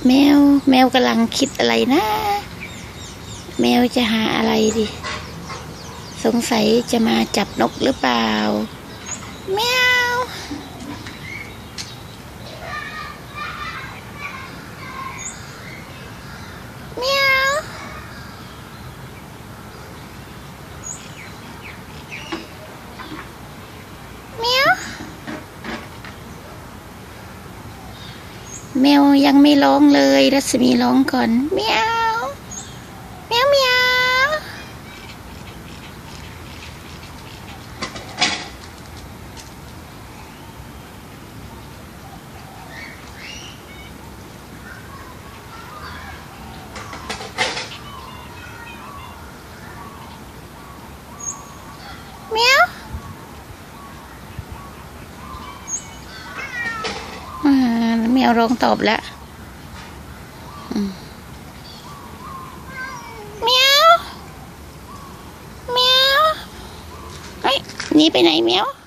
แมวกำลังคิดอะไรนะแมวจะหาอะไรดิสงสัยจะมาจับนกหรือเปล่าแมวแมวแมวยังไม่ร้องเลยรัศมีร้องก่อนแมวแมวแมวแมวแมวร้องตอบแล้วแมวแมวเฮ้ยหนีไปไหนแมว